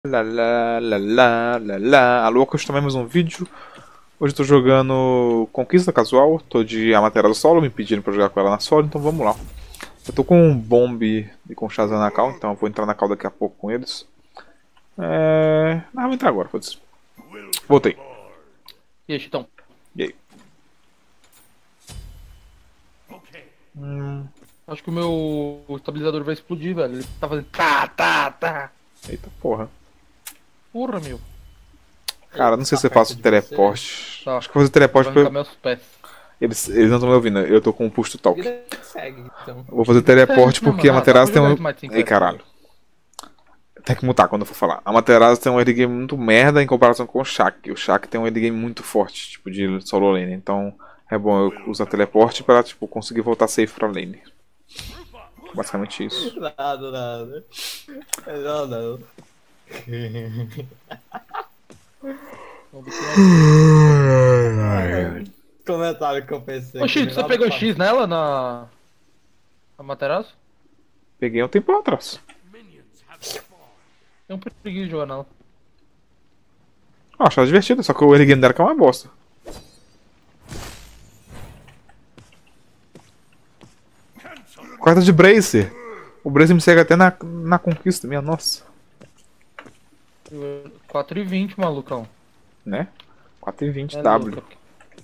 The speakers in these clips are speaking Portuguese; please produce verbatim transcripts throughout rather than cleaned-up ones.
Lá, lá, lá, lá, lá, lá. Alô, hoje também mais um vídeo. Hoje eu tô jogando Conquista Casual. Tô de Amaterasu solo, me pedindo pra jogar com ela na solo, então vamos lá. Eu tô com um Bomb e com Shazam na call, então eu vou entrar na call daqui a pouco com eles. É... Ah, vou entrar agora, foda-se. Voltei. E aí, Chitão? E aí? Hum... Acho que o meu estabilizador vai explodir, velho. Ele tá fazendo tá, tá, tá. Eita porra. Porra, meu. Cara, não sei Tá se eu faço perto de você? teleporte. Tá. Acho que eu vou fazer teleporte Vai arrancar pra... meus pés. Eles, eles não estão me ouvindo, eu tô com o push to talk. Vida que segue, então. Vou fazer teleporte É, não, porque a mano, Amaterasu dá tem pra um... jogar Smite cinco Ei, S, caralho. né? Tem que mutar quando eu for falar. A Amaterasu tem um early game muito merda em comparação com o Shaq. O Shaq tem um early game muito forte, tipo, de solo lane. Então é bom eu usar teleporte pra, tipo, conseguir voltar safe pra lane. Basicamente isso. Nada, nada. Não, não. Vamos ver quem é. Comentário que eu pensei. Ô, que Chito, você melhor pegou do X nela na... na Materasu? Peguei um tempo atrás. Eu não preguiça de jogar nela. Eu achava divertido, só que o early game dela que é uma bosta. Quarta de Bracer. O Bracer me segue até na, na conquista, minha nossa. quatro e vinte, malucão. Né? quatro e vinte É W. louco.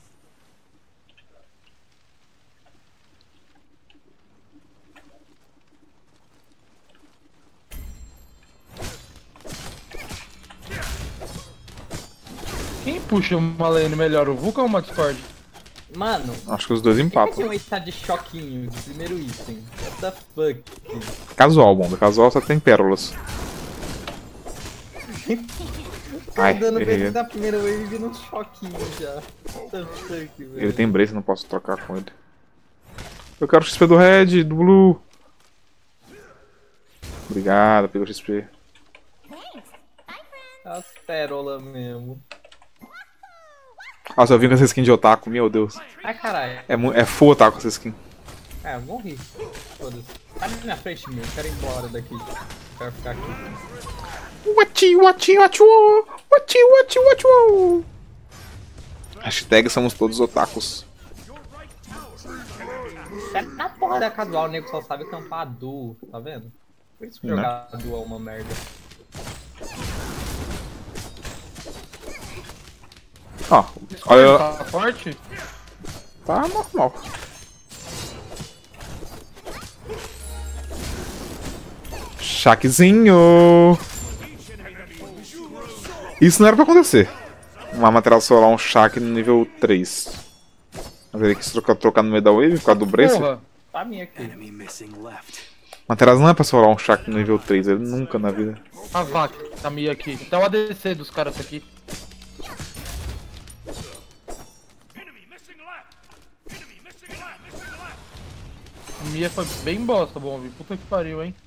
Quem puxa uma lane melhor, o Vulcan ou o Discord? Mano, Acho que os dois por que tem empatam. um estado de choquinho de primeiro item? What the fuck? Casual, bomba. Casual só tem pérolas. Tá Ai, dando errei. bait da primeira wave no choquinho já. What the fuck, velho? Ele tem Brace, não posso trocar com ele. Eu quero o X P do Red, do Blue. Obrigado pelo X P. As pérolas mesmo. Nossa, eu vim com essa skin de otaku, meu Deus. Ai, caralho. É, mu- é full otaku essa skin. É, eu morri. Foda-se. Tá na minha frente, meu. Eu quero ir embora daqui. Quero ficar aqui. Wachi, wachi, wachu, wachi, wachi, wachu. Hashtag somos todos otakus. É na porra da casual, o nego só sabe campar duo, tá vendo? Por isso que Né? jogar duo é uma merda. Ó, olha, Tá forte? tá normal. Shaqzinho. Isso não era pra acontecer. Uma material solar, um Shaq no nível três. Mas ele quis trocar, trocar no meio da wave por causa do Bracer. Porra. Tá a minha aqui. Materiais não é pra solar um Shaq no nível três, ele nunca na vida. A vaca, a Mia aqui. Tá o A D C dos caras aqui. A Mia foi bem bosta, bom, vi. Puta que pariu, hein.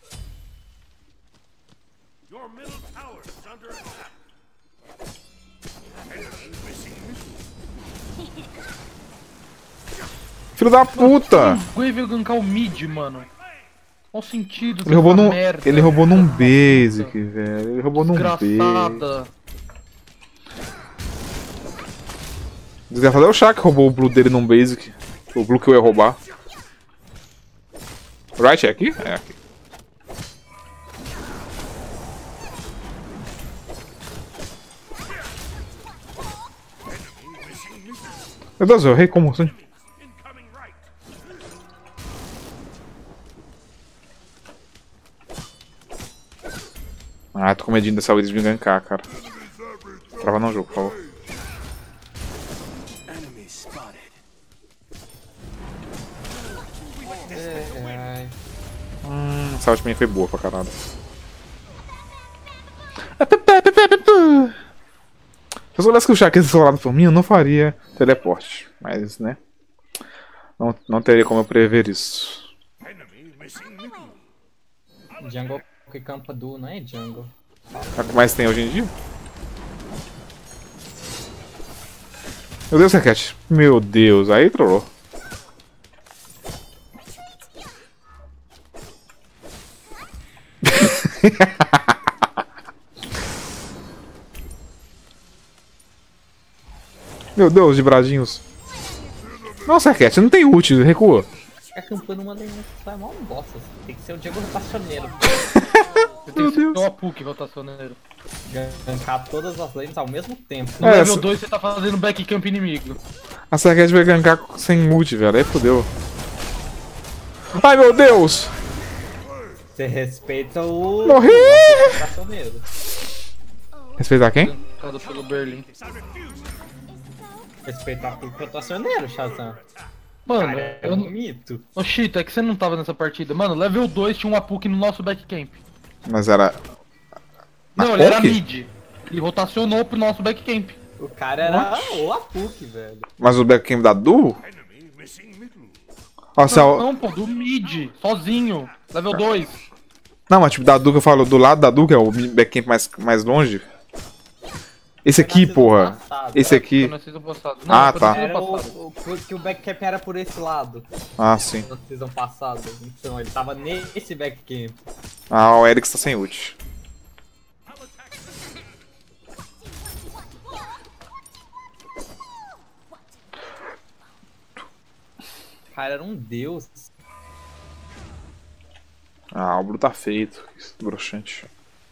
Filho da puta! O Gui veio gankar o mid, mano. Qual o sentido Ele roubou dessa num. merda? Ele roubou num Filha da basic, puta. velho. Ele roubou num basic. Desgraçada. Desgraçado é o Shaq que roubou o blue dele num basic. O blue que eu ia roubar. Right, é aqui? É aqui. Meu Deus, eu errei como assim? Ah, tô com medinho dessa wave de me gankar, cara. Trava no jogo, por favor. Ai, Hum, essa ult minha foi boa pra caralho. Se eu soubesse que o Shaq ia ser solado por mim, eu não faria teleporte. Mas, né? Não, não teria como eu prever isso. jungle que campa duo, não é jungle. É o que mais tem hoje em dia? Meu Deus, Raquete. Meu Deus, aí trollou. Meu Deus, de bradinhos. Nossa, Cat, não tem ult, recua. A campanha numa lane é mó bosta. Tem que ser o Diego rotacioneiro. Você tem que ser o Apuki rotacioneiro. Gankar todas as lanes ao mesmo tempo. No É, level essa- dois você tá fazendo backcamp inimigo. A Sercat vai gankar sem ult, velho. Aí fodeu. Ai, meu Deus! Você respeita o... Morri! o rotacioneiro. Respeitar quem? Cada pelo Berlim. Respeitar o rotacioneiro, Shazam. Mano, Cara, é eu um não. mito. Ô, Chito, é que você não tava nessa partida. Mano, level dois tinha um Apuki no nosso backcamp. Mas era... Não, ele era Apuki? mid. Ele rotacionou pro nosso backcamp. O cara era o Apuk, velho. Mas o backcamp da Du? Ó, se a- Não, não, pô, do mid. Sozinho. Level dois. Não, mas tipo, da Du que eu falo, do lado da Du, que é o backcamp mais, mais longe. Esse aqui, porra. Esse aqui. Foi na season passada. Não, Ah, foi tá. na season Era o, passada. o, o- que o backcamp era por esse lado. Ah, sim. Na season passada. Então ele tava nesse backcamp. Ah, o Eric tá sem ult. O cara era um deus. Ah, o Blue tá feito. Que broxante.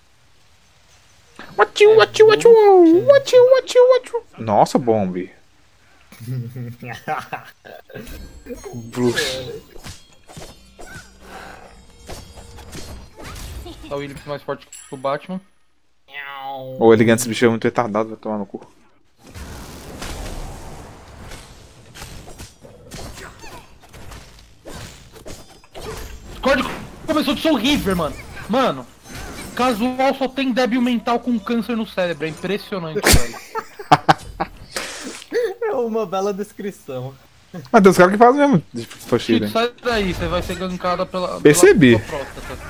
Watiu, watiu, watiu, watiu, watiu, watiu. Nossa, Bomb. Blue. Tá o Williams mais forte que o Batman. O elegante, esse bicho é muito retardado, vai tomar no cu. Discord começou de Soul River, mano. Mano, casual só tem débil mental com câncer no cérebro. É impressionante, velho. É uma bela descrição. Mas tem os caras que fazem mesmo de Fushida. Chito, sai daí, você vai ser gankada pela. Percebi. Pela sua próstata.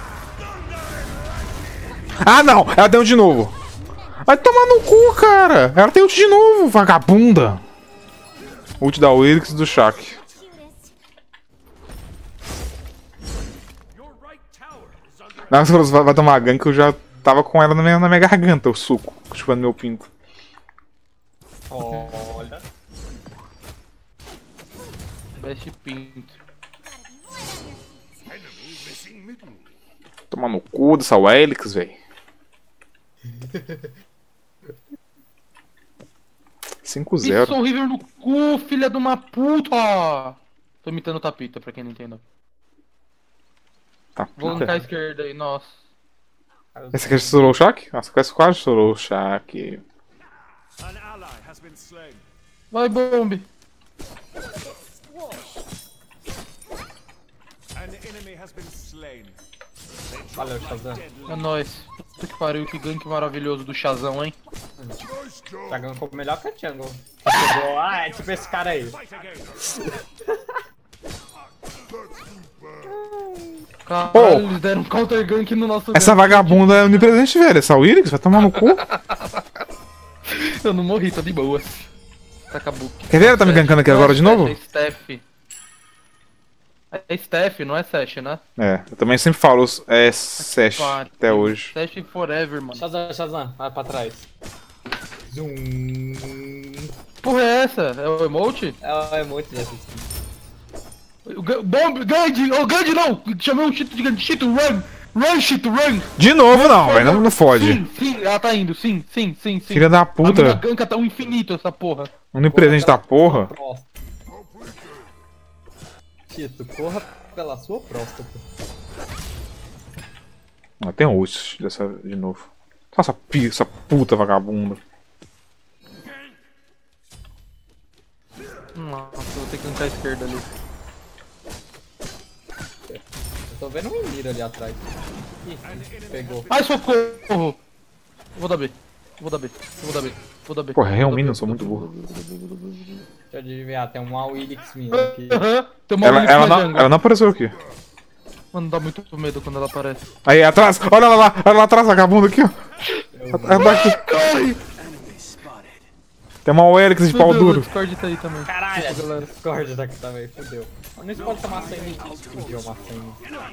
Ah, não! Ela tem ult de novo. Vai tomar no cu, cara. Ela tem ult de novo, vagabunda. Ult da Wilix e do Shaq. Não, você falou, vai vai tomar gank, eu já tava com ela na minha, na minha garganta, o suco, chupando meu pinto. Olha. Best pinto. Tomar no cu dessa Wilix, velho. cinco a Isso, zero. Soul River no cu, filha de uma puta! Tô imitando o Tapita, pra quem não entendeu. Tá, Vou puta. gankar a esquerda aí, nossa. Esse aqui estourou o Shaq? Nossa, quase quase estourou o Shaq. Vai, bombe! Valeu, Shazam. É nóis. Puta que pariu, que gank maravilhoso do Shazão, hein? Tá ganhando melhor que a Jungle. Chegou, ah, é tipo esse cara aí. Caralho, Pô. eles deram um counter gank no nosso Essa gank. vagabunda é onipresente, velho. Essa Wilix vai tomar no cu. Eu não morri, tô de boa. Tacabuki. Quer ver? Ela tá me gankando aqui agora de novo? É Steph. É Steph, não é Sash, né? É, eu também sempre falo é Sash até hoje. Sash forever, mano. Shazam, Shazam, vai pra trás. Zoom. Porra é essa? É o emote? É, é muito dessa skin. O Ga- Bomb, Gandhi! Oh, Gandhi não! Chamei um Chito de Gandhi. Chito, run! Run, Chito, run! De novo não, velho. Não, não fode. Sim, sim, ela tá indo, sim, sim, sim, sim. Filha da A minha puta. ganka tá um infinito essa porra. Onipresente da porra. Próstata. Tito, corra pela sua próstata. Ah, tem um ult dessa de novo. Só essa, pi- essa puta vagabunda. Nossa, eu vou ter que gankar a esquerda ali. Eu tô vendo um Emir ali atrás. Ih, pegou. Ai, socorro! Eu vou dar B. Eu vou dar B. Eu vou dar B. Eu vou dar B. Porra, Eu realmente vou não dar sou B. muito burro. Deixa eu adivinhar, tem um Awilix vindo aqui. Aham, tem uma Ela, Willis ela, na não, jungle. ela não apareceu aqui. Mano, dá muito medo quando ela aparece. Aí, atrás. Olha ela lá. Olha lá atrás, vagabunda aqui, ó. Ela tá aqui. Corre! Tem uma Welix de Meu pau Deus, duro. o Discord tá aí também. Caralho, Desculpa, galera. Discord daqui também, fodeu. Não se pode tomar sem explodiu uma sem.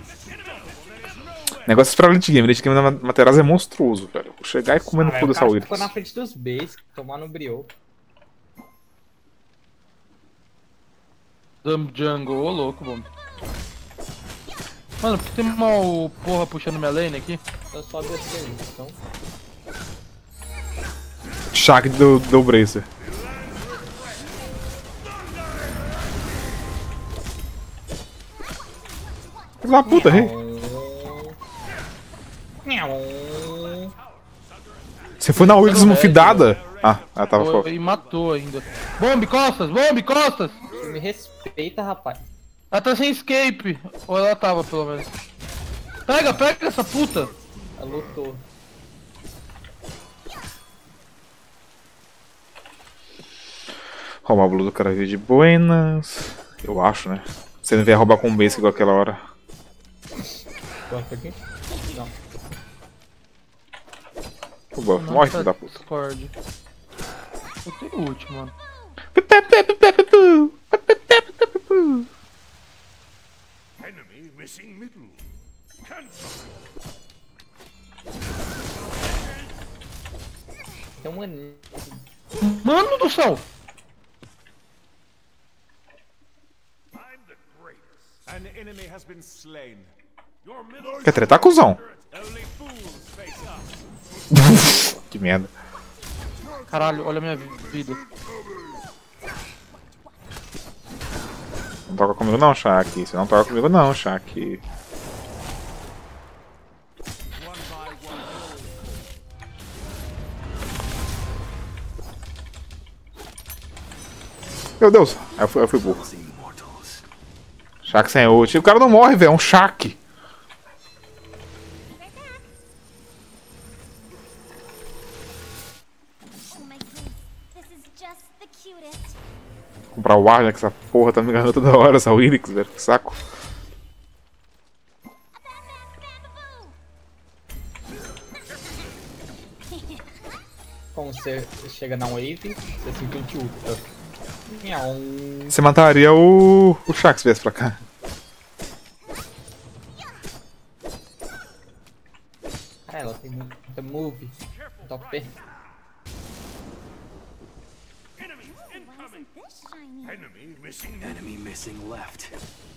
Negócio pra late game. Late game na Materazzi é monstruoso, velho. Vou chegar e comer no cu dessa Ficou Wilix. na frente dos base, tomar no brio. Dumb Jungle, ô louco, bom. Mano, por que tem mal porra puxando minha lane aqui? Eu só descer aí, então. Shaq do, do Bracer. Filho da puta, rei. Você foi na ult desmufidada? Ah, ela tava fora. E matou ainda. Bombe, costas, bombe, costas! Você me respeita, rapaz. Ela tá sem escape. Ou ela tava, pelo menos. Pega, pega essa puta! Ela lutou. Roubar o blue do cara veio de buenas. Eu acho, né? Você não vier roubar com um base igual aquela hora. Gosta aqui? Não. O buff, morre, filho da puta. Discord. Eu tenho o ult, mano. Enemy missing middle. Cancel. Tem um anel. Mano do céu! I'm the greatest. An enemy has been slain. Your middle Quer tretar, cuzão? only fools face up. Que merda. Caralho, olha a minha vida. Não toca comigo não, Shaq. Você não toca comigo não, Shaq. Meu Deus, aí eu fui, eu fui burro. Shaq sem ult. O cara não morre, velho. É um Shaq. Comprar o ar, né? Que essa porra tá me enganando toda hora, essa Winix, velho. Que saco. Quando você chega na wave, você simplesmente ulta. Miau. Você mataria o. o Shaq se viesse pra cá. Ah, ela tem muita move. Top. Enemy missing Enemy missing left.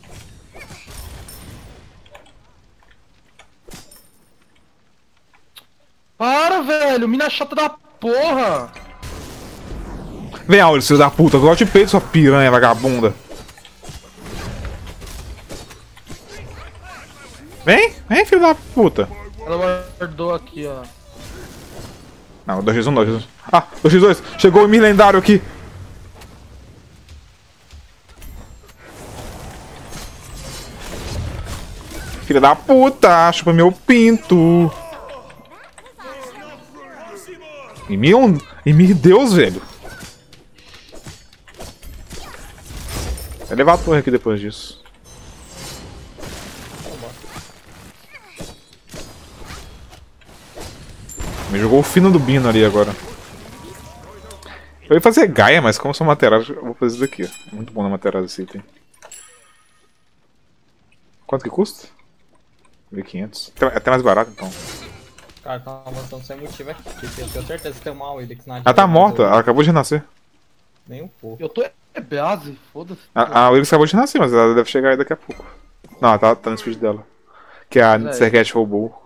Para, velho! Mina chata da porra! Vem, Aurelius, filho da puta. Eu te peito, sua piranha vagabunda. Vem, vem, filho da puta. Ela guardou aqui, ó. Não, dois por um, dois por um. Ah, dois por dois. Chegou o Emir lendário aqui. Filha da puta, chupa meu pinto. Emir, um... Emir Deus, velho. Vai levar a torre aqui depois disso. Me jogou o fino do Bino ali agora. Eu ia fazer Gaia, mas como sou material, eu vou fazer isso daqui. É muito bom na material esse item. Quanto que custa? mil e quinhentos. É até mais barato então. Cara, tá uma moção sem motivo aqui. Porque eu tenho certeza que tem uma Wildix na Ela tá morta, ela acabou de renascer. Nem um pouco. Eu tô é base, foda-se. A, a Willis acabou de renascer, mas ela deve chegar aí daqui a pouco. Não, ela tá, tá no speed dela. Que é a Serget roubou.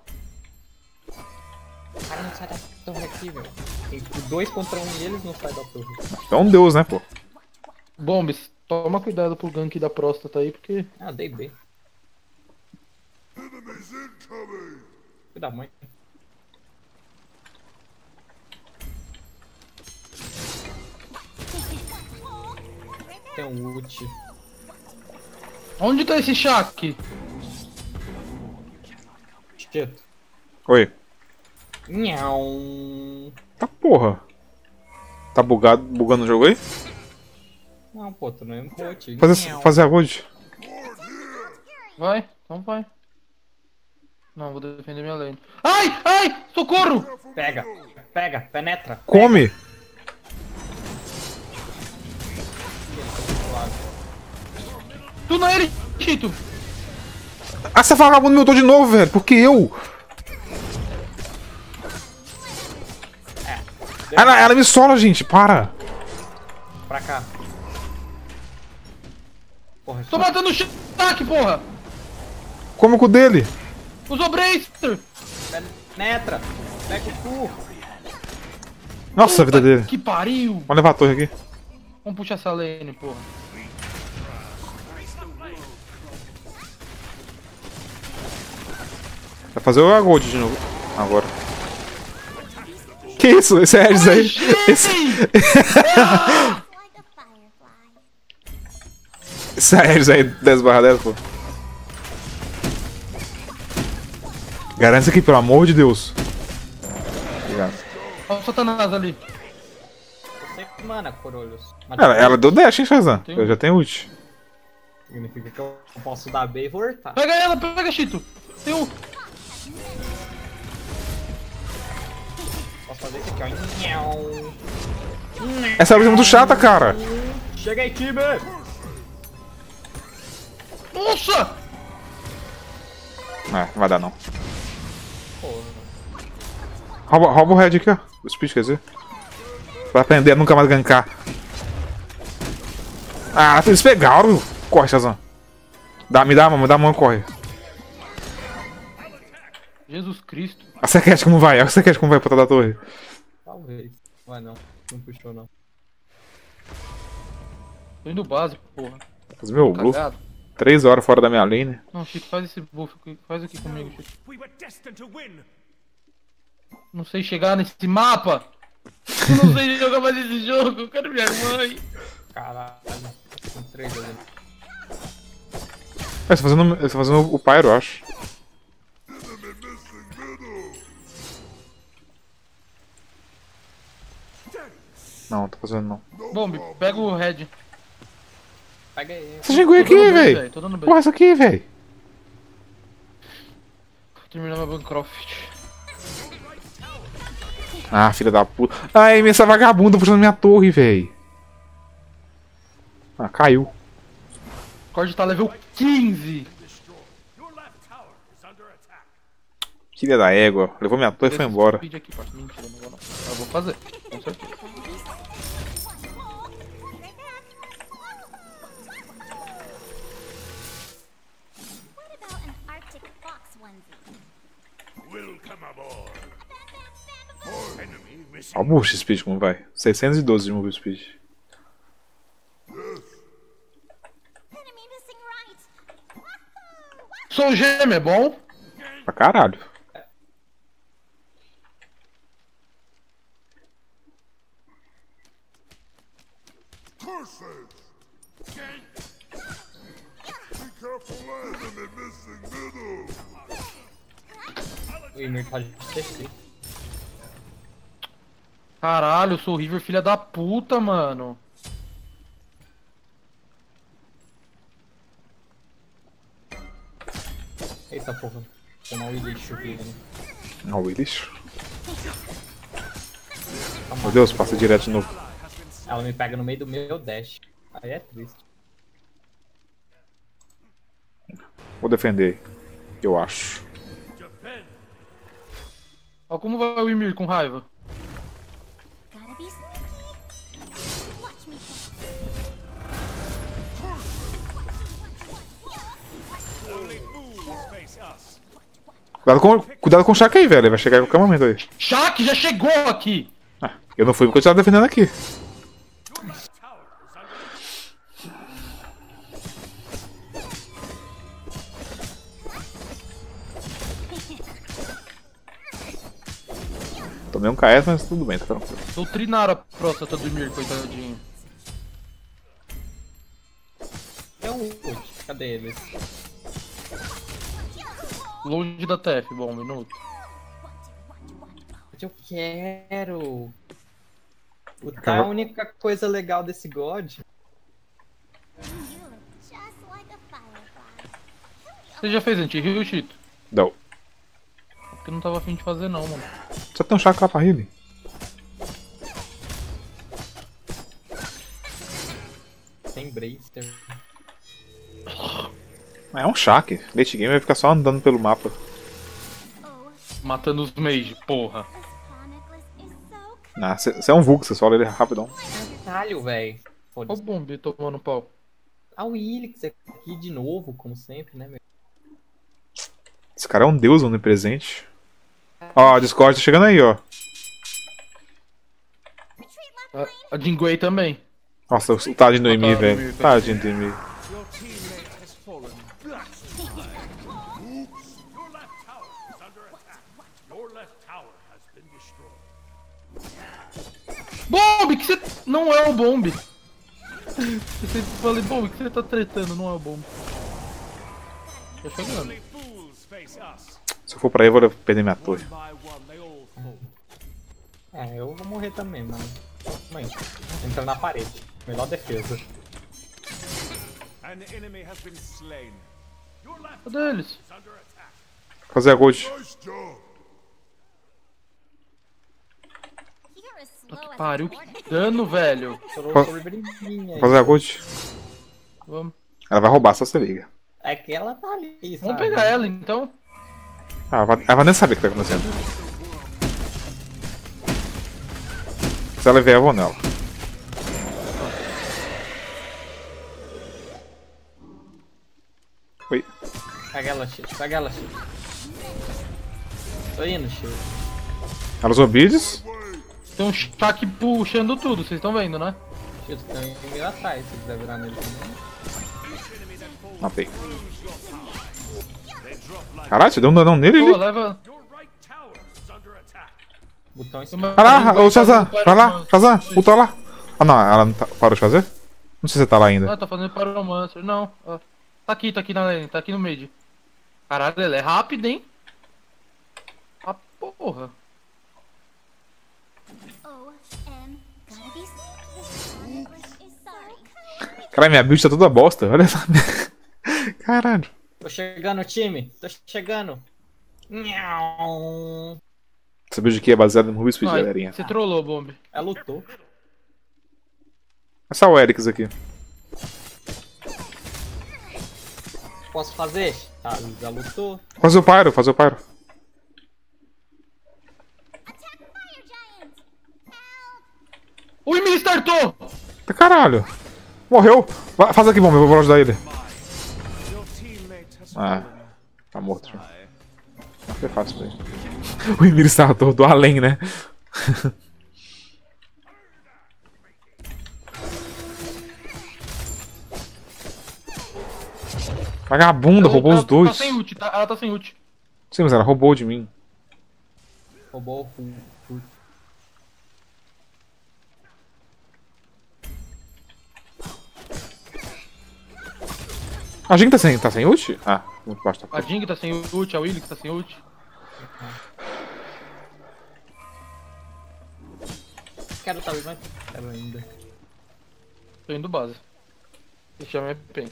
Cara, não sai da torre aqui, velho. Tem dois contra um e eles não saem da torre. É um deus, né, pô? Bombes, toma cuidado pro gank da próstata aí, porque... Ah, dei B. Filho da mãe. Tem um ult. Onde tá esse Shaq? Quieto. Oi. Miau. Tá porra. Tá bugado, bugando o jogo aí? Não, pô, tu não é um ult. Fazer, fazer a gold. Vai, então vai. Não, vou defender minha lane. Ai, ai, socorro! Pega, pega, penetra. Come! Tu não é ele, Tito! Ah, essa vagabundo me ultou de novo, velho. Por que eu? Ela, ela me sola, gente. Para. Pra cá. corre. Tô matando o Shaq, porra! Como com o dele? Usou Bracer! Penetra! Pega o cu! Nossa, a vida dele. Que pariu! Vamos levar a torre aqui. Vamos puxar essa lane, porra. Vai fazer o Gold de novo. Agora. Que isso? Esse é Ares aí. Esse, esse é Ares aí, dez barra dez, pô. Garante isso aqui, pelo amor de Deus. Obrigado. Olha o Satanás ali. Você mana, Corolhos. Mas Ela, ela deu dash, hein, Shazam? Tem. Eu já tenho ult. significa que eu posso dar B e voltar. Pega ela, pega, Chito! Tem um. Posso fazer isso aqui, ó. Nhau. Essa luz é muito chata, cara. Chega aí, time! Nossa! É, não vai dar não. Porra. Rouba, rouba o Red aqui, ó. O Speed, quer dizer. Pra aprender a nunca mais gankar. Ah, eles pegaram. Corre, Shazam. Dá, me dá a mão, me dá a mão e corre. Jesus Cristo. A Sequete como vai? A Sequete como vai pra trás da torre? Talvez. Vai não. Não puxou não. Tô indo básico, porra. Mas meu, Blue. Cagado. Três horas fora da minha lane. Não, Chico, faz esse buff aqui. Faz aqui comigo, Chico. We were destined to win. Não sei chegar nesse mapa. Eu não sei jogar mais esse jogo. Eu quero minha mãe. Caralho. Tem três ali. É, você tá fazendo, você tá fazendo o Pyro, eu acho. Não, tô fazendo não. Bomb, pega o Red. Pega aí. Essa Jingle Tô aqui, dando bait, véi. velho, tô dando bait. Porra, essa aqui, véi. Vou terminar meu Bancroft. Ah, filha da puta. Ai, essa vagabunda puxando minha torre, véi. Ah, caiu. O Cord tá level quinze. Your left tower is under attack. Filha da égua. Levou minha torre e foi embora. Speed aqui, parça. Mentira, não vou não. Eu vou fazer, com certeza. What about an Arctic fox onesie? Welcome aboard. Enemy missing. Ó o Move Speed como vai. seiscentos e doze de Move Speed. Enemy missing right. Wahoo! Sou gêmeo, é bom? Pra caralho. O Ymir tá de T C. Caralho, eu sou horrível, filha da puta, mano. Eita porra. Tomar o lixo aqui, né? Ó o lixo. Meu Deus, passa direto de novo. Ela me pega no meio do meu dash. Aí é triste. Vou defender. Eu acho. Ó como vai o Ymir com raiva. Gotta be sneaky. Watch me. Only fools face us. Cuidado com, cuidado com o Shaq aí, velho. Ele vai chegar em qualquer momento aí. Shaq já chegou aqui. Ah, eu não fui porque eu estava defendendo aqui. Your left tower is under Tomei um K S, mas tudo bem, tá tranquilo. Doutrinaram a próstata do Ymir, coitadinho. É um ult. Cadê eles? Longe da T F, bom, um minuto. Eu quero. O tá Cara- a única coisa legal desse God. You look just like a firefly. Você já fez anti-heal, Chito? Não. Porque eu não tava afim de fazer não, mano. Só tem um Shaq lá pra healing. Tem Bracer. É um Shaq. Late game vai ficar só andando pelo mapa. Oh, Matando os mage, porra. this paw necklace is so Ah, você é um Vulk, você sola ele rapidão. Caralho, véi. Ó o Foda-se. Bomb tomando pau. Ah, o Ilix aqui de novo, como sempre, né, meu? Esse cara é um deus onipresente. Ó, a Discord tá chegando aí, ó. A, a Jingwei também. Nossa, o tadinho do Ah, Emi, tá, velho. Emi, Tadinho do Emi. Your teammate has fallen. Your left tower is under attack. Your left tower has been destroyed. Bomb, que você... Não é o Bomb. Eu sempre falei, Bomb, que você tá tretando, não é o Bomb. Tô chegando. Only fools face us. Se eu for pra aí, eu vou perder minha One torre. by one, they all fall. É, eu vou morrer também, mano. Mãe, entra na parede. Melhor defesa. An enemy has been slain. Your left Cadê eles? is under attack. Fazer a gold. You're as Puta slow que as pariu, a tortoise. que dano, velho. Estourou sobre brinquinha aí. Fazer a gold. Vamos. Ela vai roubar, só se liga. É que ela tá ali, sabe? Vamos pegar ela, então. Ah, ela vai- ela vai nem saber o que tá acontecendo. Se ela vier, eu vou nela. Oi. Pega ela, Chico. Pega ela, Chico. Tô indo, Chico. Ela usou beads. Tem um Shaq puxando tudo, vocês estão vendo, né? Chico, tem um inimigo atrás, se quiser virar nele também. Matei. Caralho, você deu um danão nele Pô, ali? leva... Your right tower is under attack. Botão em Uma- cima. Vai lá, ô Shazam, vai lá, Shazam, ulta lá. Ah não, ela não tá, parou de fazer? Não sei se você tá lá ainda. Ah, tá fazendo Pyromancer. Não, ó. Tá aqui, tá aqui na lane, tá aqui no mid. Caralho, ela é rápida, hein? Ah, porra. O M. Gotta be sneaky. This necklace is so Caralho, minha build tá toda bosta, olha só. Caralho. Tô chegando, time. Tô chegando. Nhau. Essa build aqui é baseada no Ruby Speed, Ai, galerinha. você trollou, Bomb. Ela lutou. Essa é o Erix aqui. Posso fazer? Tá, já lutou. Fazer o Pyro, fazer o Pyro. Attack fire giant. O Emily startou! Tá caralho. Morreu. Vai, faz aqui, bom, eu vou ajudar ele. Your teammate has Ah, fallen. tá morto já. Não foi fácil isso aí. O Emir estava todo do além, né? Vagabunda, roubou ela, os dois. Tá sem ult, tá, ela tá sem ult. Sim, mas ela roubou de mim. Roubou o full. full. A gente tá sem, tá sem ult? Ah, muito baixo. Tá. A Jing tá sem ult, a Willy tá sem ult. Quero tá mas quero ainda. Tô indo base. Deixa minha pen.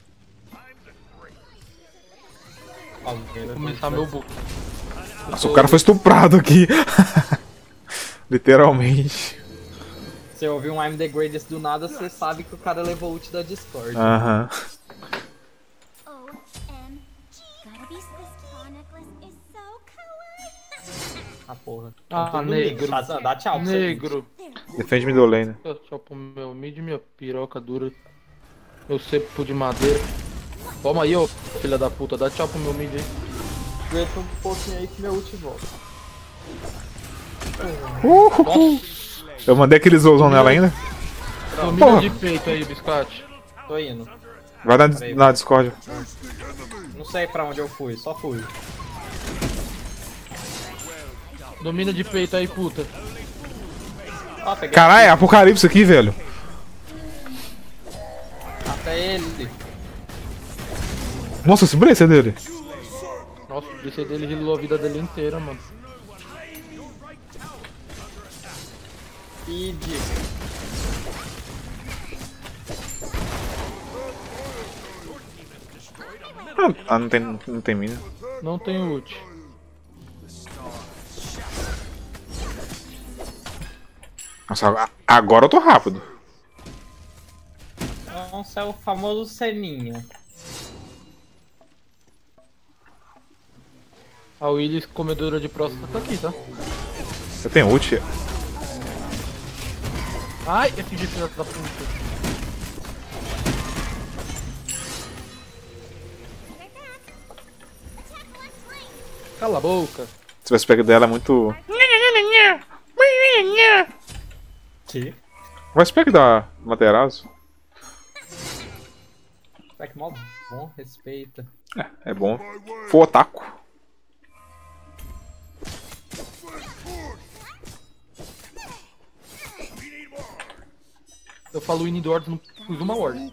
Alguém vai Começar meu book. Nossa, o cara foi estuprado aqui. Literalmente. Se eu ouvir um I'm the Greatest do nada, você sabe que o cara levou ult da Discord. Aham. O M G. Gotta be this claw necklace is so kawaii. Ah, porra. Ah, Todo negro. mundo. Shazam, dá tchau pra você. Negro. Defende middle lane. Tchau pro meu mid, minha piroca dura. Meu cepo de madeira. Toma aí, ô filha da puta. Dá tchau pro meu mid aí. Aguenta um pouquinho aí que meu ult volta. Uhul. Eu mandei aquele zouzão nela ainda. Domina Porra. de peito aí, biscate. Tô indo. Vai na, na Discord. Não sei pra onde eu fui, só fui. Domina de peito aí, puta. Ó, peguei Caralho, é apocalipse aqui, velho. até ele. Nossa, esse brace é dele. Nossa, o D C dele rilou a vida dele inteira, mano. E de... Ah, ah, não tem, não tem mina. Não tem ult. Nossa, a- agora eu tô rápido. Nossa, é o famoso Seninha. A Willis, comedora de próstata, tá aqui, tá? Eu tenho ult. Ai, F G filha da puta. Cala a boca. Se o spec dela é muito. Que? O spec da Materazo Spec mó bom, respeita. é bom. Foi otaku. Eu falo indoors, não pus uma ward.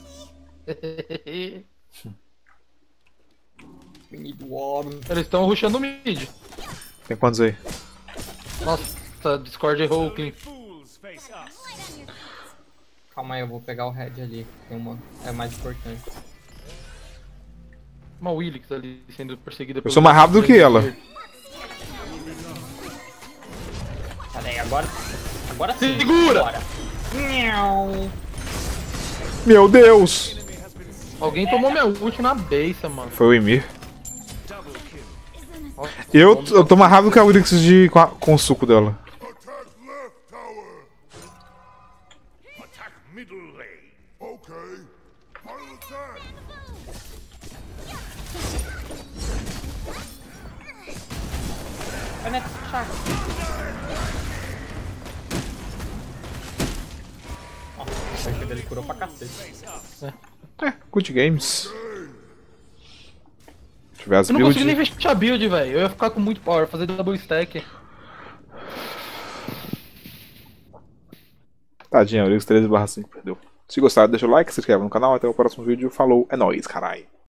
We need warm. Eles estão rushando o mid. Tem quantos aí? Nossa, Discord errou o clean. Fools face us. Calma aí, eu vou pegar o red ali. Tem uma. É mais importante. Uma Willix ali sendo perseguida Eu sou mais rápido que ela. Pera aí, agora. Agora sim. Segura! Bora. Miau. Meu Deus! Alguém tomou minha ult na base, mano. Foi o Emir. Nossa, Eu, eu tô mais rápido que a Wilix de, com, a- com o suco dela. Attack left tower. Attack middle lane. Okay. I'll attack. Vai nessa chaca. Ó, a F dele curou pra cacete. É, good games. Deixa eu ver as eu não consigo nem builds. fechar a build, velho. Eu ia ficar com muito power, fazer double stack. Tadinha, a Wilix treze barra cinco perdeu. Se gostaram, deixa o like, se inscreve no canal. Até o próximo vídeo. Falou, é nóis, carai.